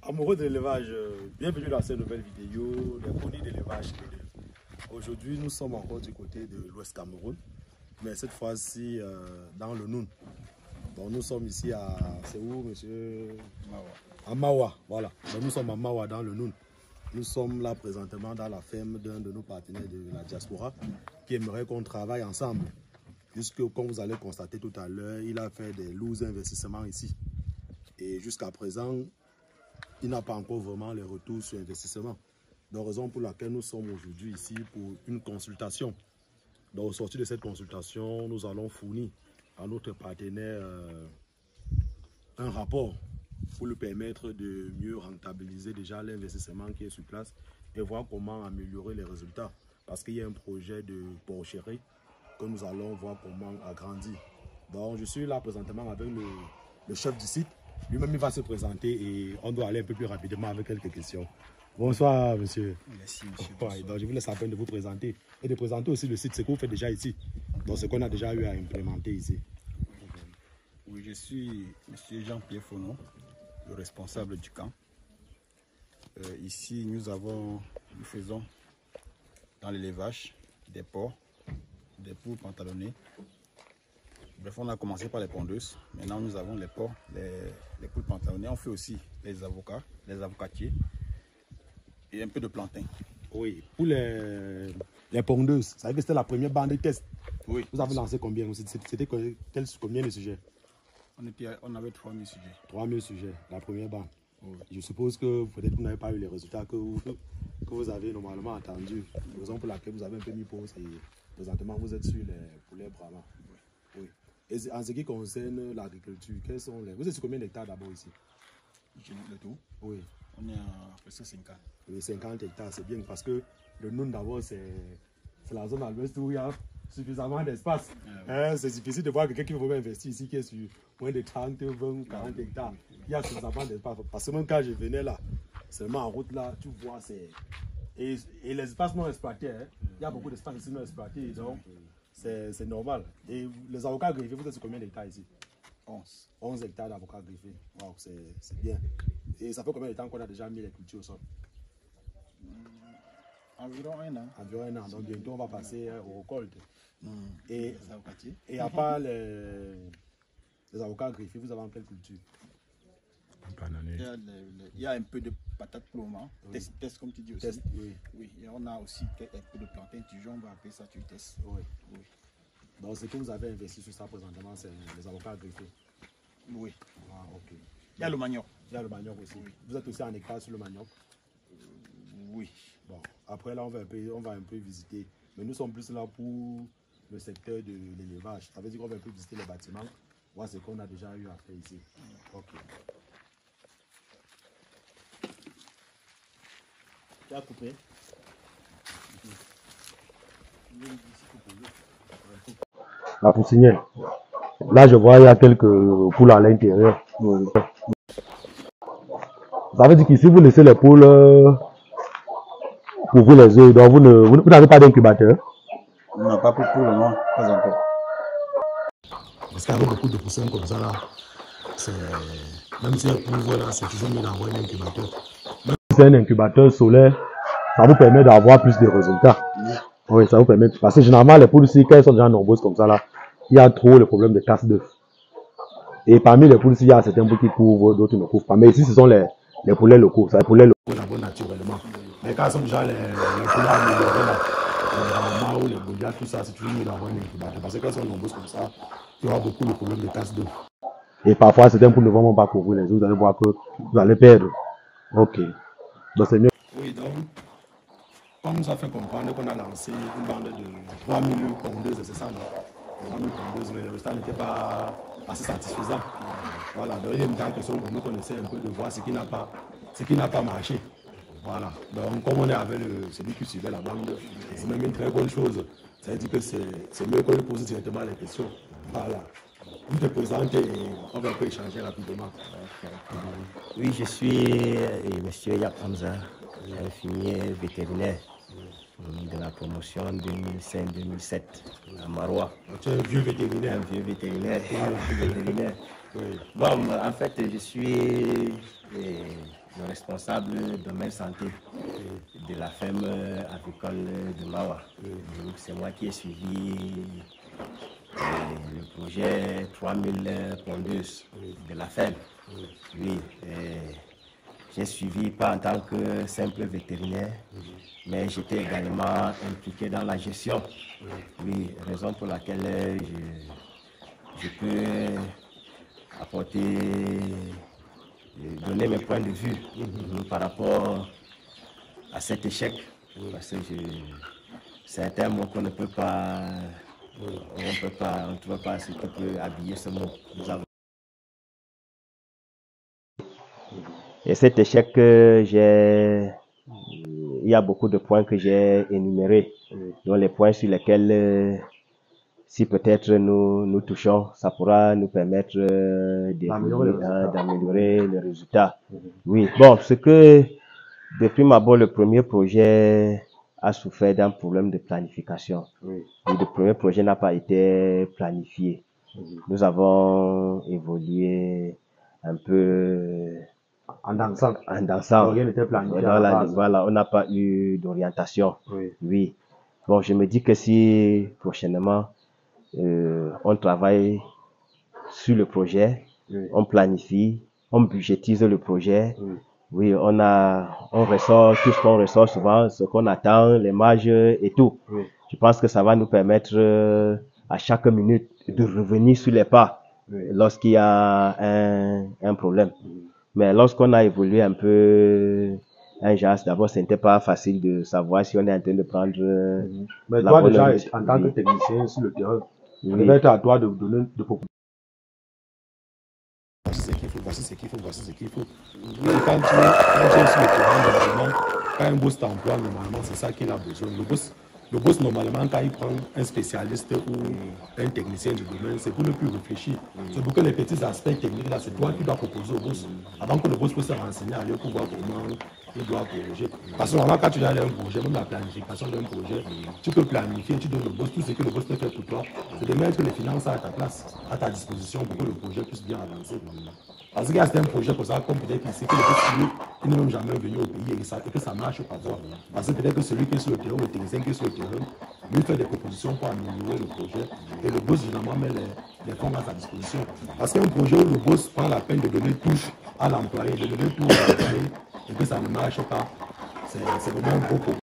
Amoureux de l'élevage, bienvenue dans cette nouvelle vidéo, les produits d'élevage. Aujourd'hui, nous sommes encore du côté de l'Ouest Cameroun, mais cette fois-ci dans le Noun. Donc nous sommes ici à, c'est où monsieur? À Mawa, voilà. Donc nous sommes à Mawa dans le Noun. Nous sommes là présentement dans la ferme d'un de nos partenaires de la diaspora qui aimerait qu'on travaille ensemble. Puisque comme vous allez constater tout à l'heure, il a fait des lourds investissements ici. Et jusqu'à présent, il n'a pas encore vraiment les retours sur investissement. Donc, raison pour laquelle nous sommes aujourd'hui ici pour une consultation. Donc, au sortir de cette consultation, nous allons fournir à notre partenaire un rapport pour lui permettre de mieux rentabiliser déjà l'investissement qui est sur place et voir comment améliorer les résultats. Parce qu'il y a un projet de porcherie que nous allons voir comment agrandir. Donc, je suis là présentement avec le chef du site. Lui-même, il va se présenter et on doit aller un peu plus rapidement avec quelques questions. Bonsoir, monsieur. Merci, monsieur. Ouais, donc je vous laisse la peine de vous présenter et de présenter aussi le site, ce que vous faites déjà ici. Donc, ce qu'on a déjà eu à implémenter ici. Oui, je suis monsieur Jean-Pierre Fonon, le responsable du camp. Ici, nous faisons dans l'élevage des porcs, des poules pantalonnées. Bref, on a commencé par les pondeuses. Maintenant, nous avons les porcs, les poules pantalonnées. On fait aussi les avocats, les avocatiers et un peu de plantain. Oui, pour les pondeuses, ça veut dire que c'était la première bande de test. Oui. Vous avez lancé combien? C'était combien de sujets? On avait 3000 sujets. 3000 sujets, la première bande. Oui. Je suppose que peut-être vous n'avez pas eu les résultats que vous avez normalement attendus. La raison pour laquelle vous avez un peu mis pause et présentement vous êtes sur les poulets brahma. Oui. Et en ce qui concerne l'agriculture, quels sont les... Vous êtes sur combien d'hectares d'abord ici? Le tout? Oui. On est à presque 50. Oui, 50 hectares, c'est bien parce que le Noun d'abord c'est la zone à l'ouest où il y a suffisamment d'espace. C'est difficile de voir quelqu'un qui veut investir ici qui est sur moins de 30, 20, 40 hectares. Il y a suffisamment d'espace. Parce que même quand je venais là, seulement en route là, tu vois, c'est... Et les espaces non exploités, hein. Il y a beaucoup d'espaces ici non exploités, donc c'est normal. Et les avocats greffés, vous êtes sur combien d'hectares ici? 11. 11 hectares d'avocats greffés. Wow, c'est bien. Et ça fait combien de temps qu'on a déjà mis les cultures au sol? Environ un an. Environ un an. Donc bientôt on va passer aux récoltes. Et à part les avocats greffés, vous avez en quelle culture? Il y a un peu de patates pour le moment. Oui. Test comme tu dis aussi. Test, oui. Oui. Et on a aussi un peu de plantain. On va appeler ça tu test. Oui. Oui. Donc ce que vous avez investi sur ça présentement, c'est les avocats greffés. Oui. Ah, ok. Il y a le manioc. Il y a le manioc aussi. Oui. Vous êtes aussi en hectare sur le manioc? Oui. Bon, après là on va un peu visiter. Mais nous sommes plus là pour le secteur de l'élevage. Ça veut dire qu'on va un peu visiter les bâtiments. Voir ce qu'on a déjà eu à faire ici. Ok. Tu as coupé? La poussinière. Là, je vois il y a quelques poules à l'intérieur. Ça veut dire qu'ici, vous laissez les poules pour vous les œufs. Donc, vous n'avez pas d'incubateur? Non, pas pour le moment, pas encore. Parce qu'avec beaucoup de poussins comme ça, là, même si elles couvrent là, c'est toujours mieux d'avoir un incubateur. Même si c'est un incubateur solaire, ça vous permet d'avoir plus de résultats. Oui, ça vous permet. Parce que généralement, les poules ici, quand elles sont déjà nombreuses comme ça, là, il y a trop le problème de casse d'œufs. Et parmi les poules ici, il y a certains poules qui couvrent, d'autres ne couvrent pas. Mais ici, ce sont les poulets locaux. C'est les poulets locaux d'abord naturellement. Mais quand ce sont déjà les poulets améliorés, là, les ramas ou les bouillas, tout ça, c'est toujours mieux d'avoir un incubateur. Parce que quand elles sont nombreuses comme ça, il y aura beaucoup de problèmes de casse d'œufs. Et parfois, certains poules ne vont pas couvrir les œufs. Vous allez voir que vous allez perdre. Ok. Donc, c'est mieux. Oui, donc, on nous a fait comprendre qu'on a lancé une bande de 3000 pondeuses, c'est ça, non? 3000 pondeuses, mais le résultat n'était pas assez satisfaisant. Voilà, donc il y a une question que nous connaissons un peu de voir ce qui n'a pas marché. Voilà, donc comme on est avec celui qui suivait la bande, c'est même une très bonne chose. Ça veut dire que c'est mieux qu'on lui pose directement les questions. Voilà. Vous te présentez et on va un peu échanger rapidement. Oui, je suis monsieur Yap Hamza, infirmier vétérinaire de la promotion 2005-2007 à Maroua. Tu es un vieux vétérinaire. Un vieux vétérinaire. Voilà. Vétérinaire. Oui. Bon, en fait, je suis le responsable domaine santé de la ferme avicole de Mawa. C'est moi qui ai suivi le projet 3000 pondeuses de la ferme. Oui, j'ai suivi pas en tant que simple vétérinaire, mais j'étais également impliqué dans la gestion. Oui, raison pour laquelle je peux apporter, donner mes points de vue par rapport à cet échec. Parce que c'est un mot qu'on ne peut pas, on ne peut pas s'il te plaît, habiller ce mot. Et cet échec, il y a beaucoup de points que j'ai énumérés, dont les points sur lesquels, si peut-être nous touchons, ça pourra nous permettre d'améliorer le résultat. Oui, bon, ce que, de prime abord, le premier projet a souffert d'un problème de planification. Oui. Et le premier projet n'a pas été planifié. Nous avons évolué un peu en dansant. Rien n'était planifié. Voilà, on n'a pas eu d'orientation. Oui. Oui. Bon, je me dis que si prochainement on travaille sur le projet, on planifie, on budgétise le projet. Oui, on ressort tout ce qu'on ressort souvent, ce qu'on attend, les marges et tout. Je pense que ça va nous permettre à chaque minute de revenir sur les pas lorsqu'il y a un problème. Mais lorsqu'on a évolué un peu un genre, d'abord, ce n'était pas facile de savoir si on est en train de prendre mais toi, déjà, en tant que technicien sur le terrain, il va être à toi de donner de propositions. Voici ce qu'il faut. Quand tu es sur le terrain, normalement, quand un boss t'emploie, normalement, c'est ça qu'il a besoin. Le boss, normalement, quand il prend un spécialiste ou un technicien du domaine, c'est pour ne plus réfléchir. C'est pour que les petits aspects techniques, là, c'est toi qui dois proposer au boss. Avant que le boss puisse se renseigner à lui pour voir comment il doit corriger. Parce que normalement, quand tu as un projet, même la planification d'un projet, tu peux planifier, tu donnes au boss tout ce que le boss peut faire pour toi. C'est de mettre les finances à ta place, à ta disposition pour que le projet puisse bien avancer. Parce qu'il y a certains projets comme ça, comme peut-être ici, que le boss, il n'est même jamais venu au pays et que ça marche pas. Parce que peut-être que celui qui est sur le terrain, le technicien qui est sur le terrain, lui fait des propositions pour améliorer le projet. Et le boss, généralement, met les fonds à sa disposition. Parce qu'un projet où le boss prend la peine de donner tout à l'employé, de donner tout à l'employé, et que ça ne marche pas, c'est vraiment un gros problème.